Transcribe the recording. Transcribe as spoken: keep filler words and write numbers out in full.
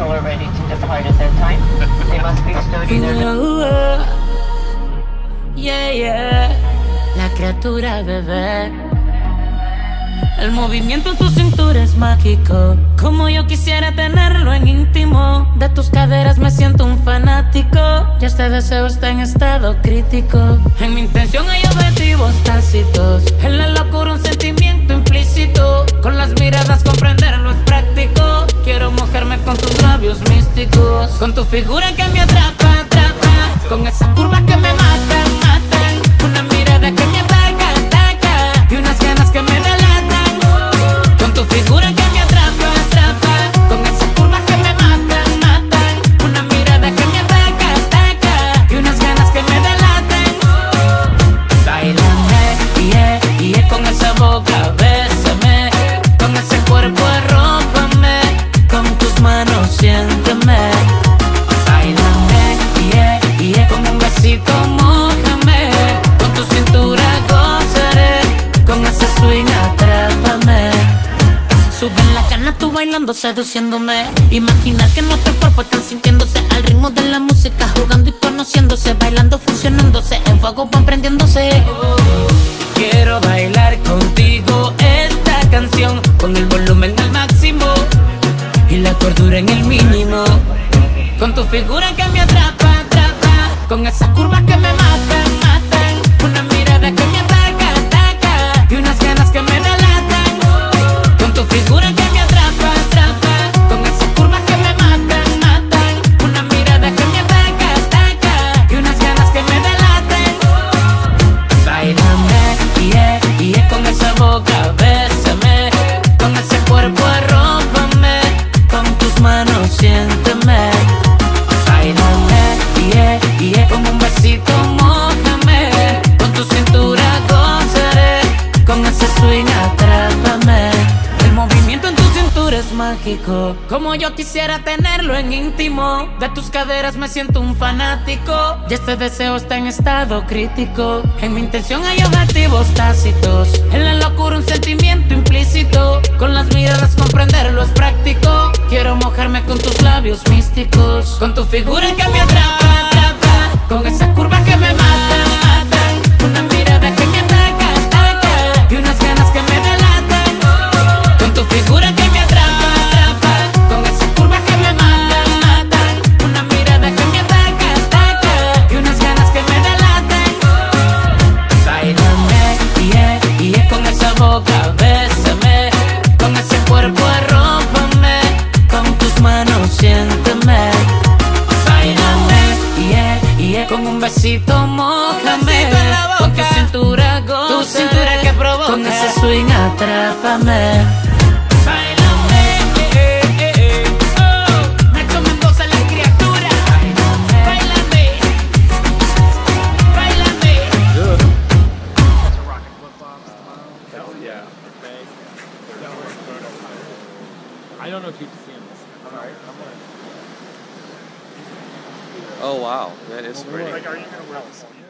all are ready to depart at their time. They must be stowed either. Yeah, yeah. La criatura, bebé. El movimiento en tu cintura es mágico, como yo quisiera tenerlo en íntimo. De tus caderas me siento un fanático, y este deseo está en estado crítico. En mi intención hay objetivos tácitos, en la locura un sentimiento implícito. Con las miradas comprenderlo es práctico. Quiero mojarme con tus labios místicos, con tu figura que me atrapa, atrapa, con esas curvas que me matan, matan. Una mirada que me ataca, ataca, y unas ganas que me delatan. Con tu figura que me atrapa, atrapa, con esas curvas que me matan, matan. Una mirada que me ataca, ataca, y unas ganas que me delatan. Báilame, yeah, yeah, con esa boca, bésame, con ese cuerpo arrópame, con tus manos siénteme. Báilame, yeah, yeah, con un besito mójame, con tu cintura gozaré, con ese swing atrápame. Sube en la cana tú bailando, seduciéndome. Imaginar que nuestros cuerpos están sintiéndose al ritmo de la música, jugando y conociéndose, bailando, fusionándose, en fuego van prendiéndose. Quiero bailar contigo esta canción, con el volumen al máximo y la cordura en el mínimo. Con tu figura que me atrapa, atrapa, con esas curvas que me matan, matan. Una mirada que me ataca, ataca, y unas ganas que me delatan. Con tu figura que me atrapa, atrapa, con esas curvas que me matan, matan. Una mirada que me ataca, ataca, y unas ganas que me delatan. Báilame, yeah, yeah, con esa boca, bésame, con ese cuerpo arrópame, con tus manos siénteme. Báilame, yeah, yeah, con un besito mójame, con tu cintura gozaré, con ese swing atrápame. El movimiento en tu cintura es mágico, como yo quisiera tenerlo en íntimo. De tus caderas me siento un fanático, y este deseo está en estado crítico. En mi intención hay objetivos tácitos, en la locura un sentimiento implícito. Con las miradas comprenderlo es práctico. Quiero mojarme con tus labios místicos, con tu figura que me atrapa, atrapa, con esas curvas que me matan, matan. Una mirada que me ataca, ataca, y unas ganas que me delatan. Con tu figura que me atrapa, atrapa, con esas curvas que me matan, matan. Una mirada que me ataca, ataca, y unas ganas que me delatan. Báilame, yeah, yeah, con esa boca, bésame, con ese cuerpo arrópame, con tus manos siénteme. Báilame, yeah, yeah, con un besito mójame, con tu cintura goza, tu cintura que provoca, con ese swing atrápame. Báilame, eh, eh, eh, oh, Nacho Mendoza, la criatura. Báilame, báilame. Yeah. I don't know if you've seen this. Alright, I'm gonna. Oh wow, that is pretty. Like, are you gonna wear the speed?